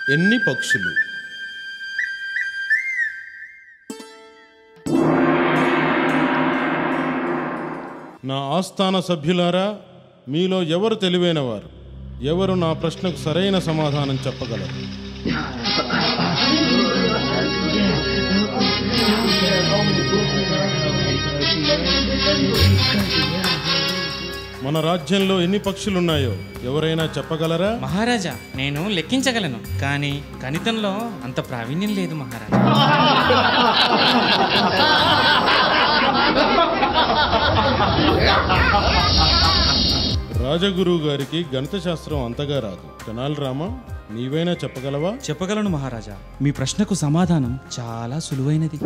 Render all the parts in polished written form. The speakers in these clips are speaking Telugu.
ఎన్ని పక్షులు? నా ఆస్థాన సభ్యులారా, మీలో ఎవరు తెలివైనవారు? ఎవరు నా ప్రశ్నకు సరైన సమాధానం చెప్పగలరు? మన రాజ్యంలో ఎన్ని పక్షులున్నాయో ఎవరైనా చెప్పగలరా? మహారాజా, నేను లెక్కించగలను, కానీ గణితంలో అంత ప్రావీణ్యం లేదు మహారాజా. రాజగురువు గారికి గణిత శాస్త్రం అంతగా రాదు. తెనాలి రామ, నీవైనా చెప్పగలవా? చెప్పగలను మహారాజా. మీ ప్రశ్నకు సమాధానం చాలా సులువైనది.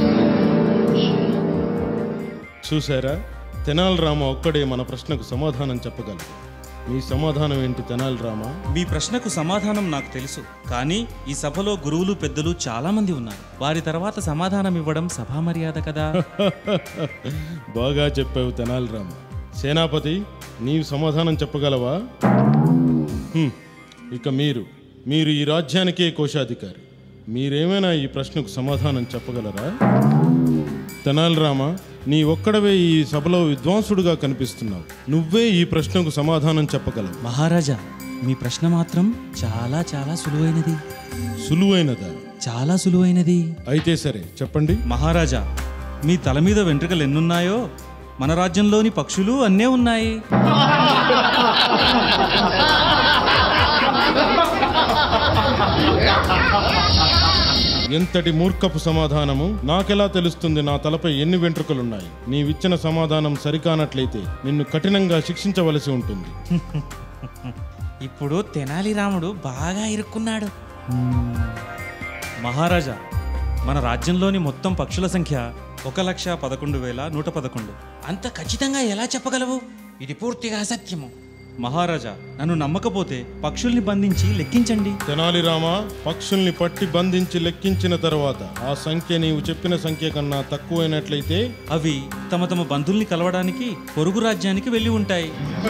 చూసారా, తెనాలి రామ ఒక్కడే మన ప్రశ్నకు సమాధానం చెప్పగలరు. మీ సమాధానం ఏంటి తెనాలి రామ? మీ ప్రశ్నకు సమాధానం నాకు తెలుసు, కానీ ఈ సభలో గురువులు పెద్దలు చాలా మంది ఉన్నారు. వారి తర్వాత సమాధానం ఇవ్వడం సభా మర్యాద కదా. బాగా చెప్పావు తెనాలి రామ. సేనాపతి, నీవు సమాధానం చెప్పగలవా? ఇక మీరు ఈ రాజ్యానికే కోశాధికారి. మీరేమైనా ఈ ప్రశ్నకు సమాధానం చెప్పగలరా? తెనాలి రామ, నీ ఒక్కడవే ఈ సభలో విద్వాంసుడుగా కనిపిస్తున్నావు. నువ్వే ఈ ప్రశ్నకు సమాధానం చెప్పగలవు. మహారాజా, మీ ప్రశ్న మాత్రం చాలా చాలా సులువైనది. సులువైనదా? చాలా సులువైనది. అయితే సరే, చెప్పండి. మహారాజా, మీ తల మీద వెంట్రుకలు ఎన్నున్నాయో మన రాజ్యంలోని పక్షులు అన్నే ఉన్నాయి. ఎంతటి మూర్ఖపు సమాధానము! నాకెలా తెలుస్తుంది నా తలపై ఎన్ని వెంట్రుకలున్నాయి? నీవిచ్చిన సమాధానం సరికానట్లయితే నిన్ను కఠినంగా శిక్షించవలసి ఉంటుంది. ఇప్పుడు తెనాలి రాముడు బాగా ఇరుక్కున్నాడు. మహారాజా, మన రాజ్యంలోని మొత్తం పక్షుల సంఖ్య 1,11,111. అంత ఖచ్చితంగా ఎలా చెప్పగలవు? ఇది పూర్తిగా అసత్యము. మహారాజా, నన్ను నమ్మకపోతే పక్షుల్ని బంధించి లెక్కించండి. తెనాలి రామ, పక్షుల్ని పట్టి బంధించి లెక్కించిన తర్వాత ఆ సంఖ్య నీవు చెప్పిన సంఖ్య కన్నా తక్కువైనట్లయితే అవి తమ తమ బంధుల్ని కలవడానికి పొరుగు రాజ్యానికి వెళ్ళి ఉంటాయి.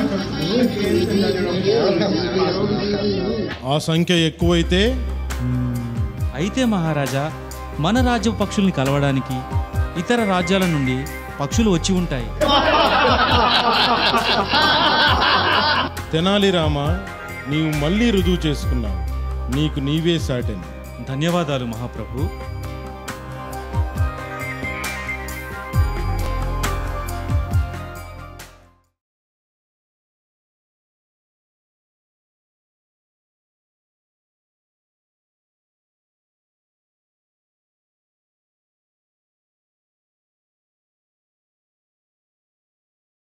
ఆ సంఖ్య ఎక్కువైతే అయితే మహారాజా, మన రాజ్య పక్షుల్ని కలవడానికి ఇతర రాజ్యాల నుండి పక్షులు వచ్చి ఉంటాయి. తెనాలి రామ, నీవు మళ్ళీ రుజువు చేసుకున్నావు. నీకు నీవే సాటెను. ధన్యవాదాలు మహాప్రభు.